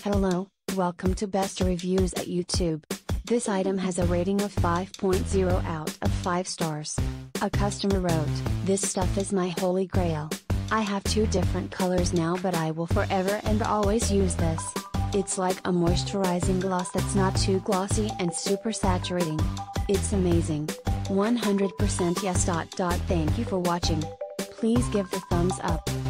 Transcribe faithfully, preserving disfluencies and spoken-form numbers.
Hello, welcome to Best Reviews at YouTube. This item has a rating of five point zero out of five stars. A customer wrote, "This stuff is my holy grail. I have two different colors now, but I will forever and always use this. It's like a moisturizing gloss that's not too glossy and super saturating. It's amazing. one hundred percent yes. Thank you for watching. Please give the thumbs up.